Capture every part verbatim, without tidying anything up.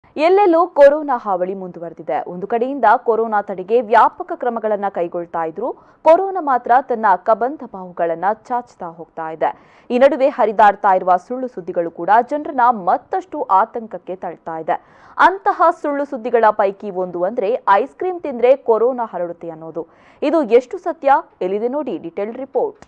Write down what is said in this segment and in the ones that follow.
ಎಲ್ಲೆಲ್ಲೂ ಕೊರೋನಾ ಹಾವಳಿ ಮುಂದುವರೆದಿದೆ. ಒಂದು ಕಡೆಯಿಂದ ಕೊರೋನಾ ತಡೆಗೆ ವ್ಯಾಪಕ ಕ್ರಮಗಳನ್ನು ಕೈಗೊಳ್ತಾ ಇದ್ರು, ಕೊರೋನಾ ಮಾತ್ರ ತನ್ನ ಕಬಂಧ ಬಾಹುಗಳನ್ನು ಚಾಚ್ತಾ ಹೋಗ್ತಾ ಇದೆ. ಈ ನಡುವೆ ಹರಿದಾಡ್ತಾ ಇರುವ ಸುಳ್ಳು ಸುದ್ದಿಗಳು ಕೂಡ ಜನರನ್ನ ಮತ್ತಷ್ಟು ಆತಂಕಕ್ಕೆ ತಳ್ತಾ ಇದೆ. ಅಂತಹ ಸುಳ್ಳು ಸುದ್ದಿಗಳ ಪೈಕಿ ಒಂದು ಅಂದ್ರೆ ಐಸ್ ಕ್ರೀಮ್ ತಿಂದ್ರೆ ಕೊರೋನಾ ಹರಡುತ್ತೆ ಅನ್ನೋದು. ಇದು ಎಷ್ಟು ಸತ್ಯ? ಎಲ್ಲಿದೆ ನೋಡಿ ಡಿಟೇಲ್ಡ್ ರಿಪೋರ್ಟ್.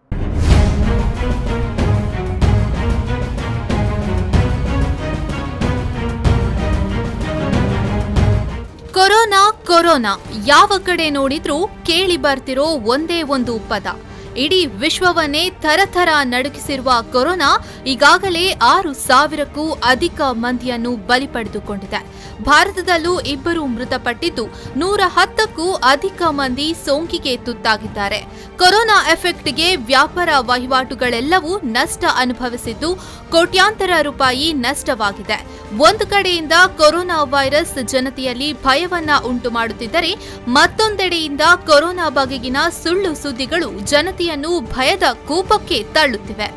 ಕೊರೋನಾ ಕೊರೋನಾ ಯಾವ ಕಡೆ ನೋಡಿದ್ರೂ ಕೇಳಿ ಬರ್ತಿರೋ ಒಂದೇ ಒಂದು ಪದ. ಇಡೀ ವಿಶ್ವವನ್ನೇ ಥರಥರ ನಡುಗಿಸಿರುವ ಕೊರೋನಾ ಈಗಾಗಲೇ ಆರು ಸಾವಿರಕ್ಕೂ ಅಧಿಕ ಮಂದಿಯನ್ನು ಬಲಿ ಪಡೆದುಕೊಂಡಿದೆ. ಭಾರತದಲ್ಲೂ ಇಬ್ಬರು ಮೃತಪಟ್ಟಿದ್ದು ನೂರ ಹತ್ತಕ್ಕೂ ಅಧಿಕ ಮಂದಿ ಸೋಂಕಿಗೆ ತುತ್ತಾಗಿದ್ದಾರೆ. ಕೊರೋನಾ ಎಫೆಕ್ಟ್ಗೆ ವ್ಯಾಪಾರ ವಹಿವಾಟುಗಳೆಲ್ಲವೂ ನಷ್ಟ ಅನುಭವಿಸಿದ್ದು ಕೋಟ್ಯಾಂತರ ರೂಪಾಯಿ ನಷ್ಟವಾಗಿದೆ. ಒಂದು ಕಡೆಯಿಂದ ಕೊರೋನಾ ವೈರಸ್ ಜನತೆಯಲ್ಲಿ ಭಯವನ್ನ ಉಂಟು ಮಾಡುತ್ತಿದ್ದರೆ, ಮತ್ತೊಂದೆಡೆಯಿಂದ ಕೊರೋನಾ ಬಗೆಗಿನ ಸುಳ್ಳು ಸುದ್ದಿಗಳು ಜನತೆಯನ್ನು ಭಯದ ಕೂಪಕ್ಕೆ ತಳ್ಳುತ್ತಿವೆ.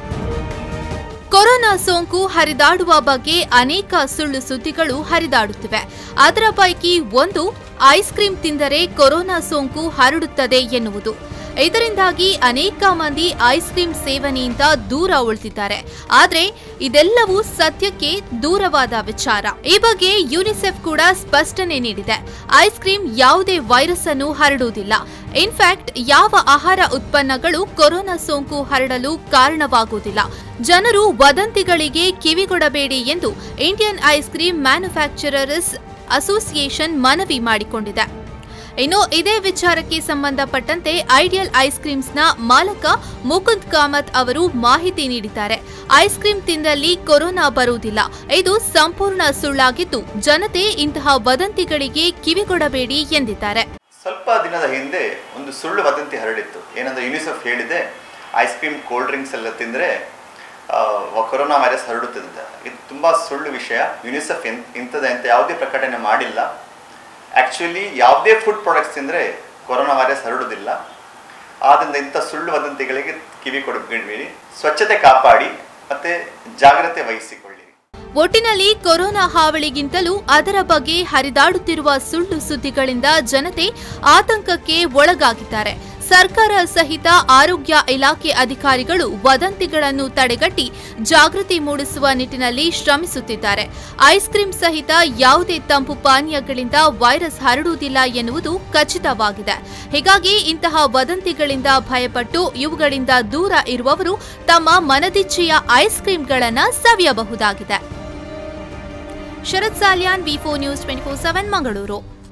ಕೊರೋನಾ ಸೋಂಕು ಹರಿದಾಡುವ ಬಗ್ಗೆ ಅನೇಕ ಸುಳ್ಳು ಸುದ್ದಿಗಳು ಹರಿದಾಡುತ್ತಿವೆ. ಅದರ ಪೈಕಿ ಒಂದು ಐಸ್ ಕ್ರೀಮ್ ತಿಂದರೆ ಕೊರೋನಾ ಸೋಂಕು ಹರಡುತ್ತದೆ ಎನ್ನುವುದು. ಇದರಿಂದಾಗಿ ಅನೇಕ ಮಂದಿ ಐಸ್ ಕ್ರೀಮ್ ಸೇವನೆಯಿಂದ ದೂರ ಉಳಿದಿದ್ದಾರೆ. ಆದರೆ ಇದೆಲ್ಲವೂ ಸತ್ಯಕ್ಕೆ ದೂರವಾದ ವಿಚಾರ. ಈ ಬಗ್ಗೆ ಯುನಿಸೆಫ್ ಕೂಡ ಸ್ಪಷ್ಟನೆ ನೀಡಿದೆ. ಐಸ್ ಕ್ರೀಮ್ ಯಾವುದೇ ವೈರಸ್ ಅನ್ನು ಹರಡುವುದಿಲ್ಲ. ಇನ್ಫ್ಯಾಕ್ಟ್ ಯಾವ ಆಹಾರ ಉತ್ಪನ್ನಗಳು ಕೊರೋನಾ ಸೋಂಕು ಹರಡಲು ಕಾರಣವಾಗುವುದಿಲ್ಲ. ಜನರು ವದಂತಿಗಳಿಗೆ ಕಿವಿಗೊಡಬೇಡಿ ಎಂದು Indian ice cream manufacturers association ಮನವಿ ಮಾಡಿಕೊಂಡಿದೆ. ಇನ್ನು ಇದೇ ವಿಚಾರಕ್ಕೆ ಸಂಬಂಧಪಟ್ಟಂತೆ ಐಡಿಯಲ್ ಐಸ್ ಕ್ರೀಮ್ಸ್ನ ಮಾಲಕ ಮುಕುಂದ್ ಕಾಮತ್ ಅವರು ಮಾಹಿತಿ ನೀಡಿದ್ದಾರೆ. ಐಸ್ ಕ್ರೀಮ್ ತಿಂದಲ್ಲಿ ಕೊರೋನಾ ಬರುವುದಿಲ್ಲ, ಇದು ಸಂಪೂರ್ಣ ಸುಳ್ಳಾಗಿದ್ದು ಜನತೆ ಇಂತಹ ವದಂತಿಗಳಿಗೆ ಕಿವಿಗೊಡಬೇಡಿ ಎಂದಿದ್ದಾರೆ. ಸ್ವಲ್ಪ ದಿನದ ಹಿಂದೆ ಒಂದು ಸುಳ್ಳು ವದಂತಿ ಹರಡಿತ್ತು. ಏನಂದ್ರೆ ಯುನಿಸೆಫ್ ಹೇಳಿದೆ ಐಸ್ ಕ್ರೀಮ್ ಕೋಲ್ಡ್ ಡ್ರಿಂಕ್ಸ್ ಎಲ್ಲ ತಿಂದರೆ ಕೊರೋನಾ ವೈರಸ್ ಹರಡುತ್ತದೆ. ಇದು ತುಂಬ ಸುಳ್ಳು ವಿಷಯ. ಯುನಿಸೆಫ್ ಇಂಥದ್ದು ಅಂತ ಯಾವುದೇ ಪ್ರಕಟಣೆ ಮಾಡಿಲ್ಲ. ಆ್ಯಕ್ಚುಲಿ ಯಾವುದೇ ಫುಡ್ ಪ್ರಾಡಕ್ಟ್ಸ್ ತಿಂದರೆ ಕೊರೋನಾ ವೈರಸ್ ಹರಡುವುದಿಲ್ಲ. ಆದ್ದರಿಂದ ಇಂಥ ಸುಳ್ಳು ವದಂತಿಗಳಿಗೆ ಕಿವಿ ಕೊಡಬೇಡಿ. ಸ್ವಚ್ಛತೆ ಕಾಪಾಡಿ ಮತ್ತು ಜಾಗ್ರತೆ ವಹಿಸಿಕೊಳ್ಳಿ. ಒಟ್ಟಿನಲ್ಲಿ ಕೊರೋನಾ ಹಾವಳಿಗಿಂತಲೂ ಅದರ ಬಗ್ಗೆ ಹರಿದಾಡುತ್ತಿರುವ ಸುಳ್ಳು ಸುದ್ದಿಗಳಿಂದ ಜನತೆ ಆತಂಕಕ್ಕೆ ಒಳಗಾಗಿದ್ದಾರೆ. ಸರ್ಕಾರ ಸಹಿತ ಆರೋಗ್ಯ ಇಲಾಖೆ ಅಧಿಕಾರಿಗಳು ವದಂತಿಗಳನ್ನು ತಡೆಗಟ್ಟಿ ಜಾಗೃತಿ ಮೂಡಿಸುವ ನಿಟ್ಟಿನಲ್ಲಿ ಶ್ರಮಿಸುತ್ತಿದ್ದಾರೆ. ಐಸ್ ಕ್ರೀಮ್ ಸಹಿತ ಯಾವುದೇ ತಂಪು ಪಾನೀಯಗಳಿಂದ ವೈರಸ್ ಹರಡುವುದಿಲ್ಲ ಎನ್ನುವುದು ಖಚಿತವಾಗಿದೆ. ಹೀಗಾಗಿ ಇಂತಹ ವದಂತಿಗಳಿಂದ ಭಯಪಟ್ಟು ಇವುಗಳಿಂದ ದೂರ ಇರುವವರು ತಮ್ಮ ಮನದಿಚ್ಛೆಯ ಐಸ್ ಕ್ರೀಮ್ಗಳನ್ನು ಸವಿಯಬಹುದಾಗಿದೆ. Sharath Salian, V four news twenty four seven Mangaluru.